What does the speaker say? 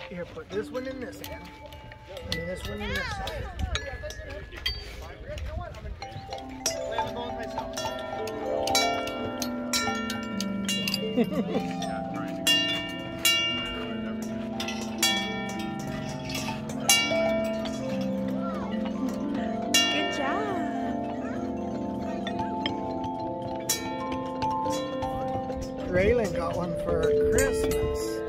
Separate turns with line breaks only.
Here, put this one in this hand. And this one in this hand.
Good job.
Ryalan got one for Christmas.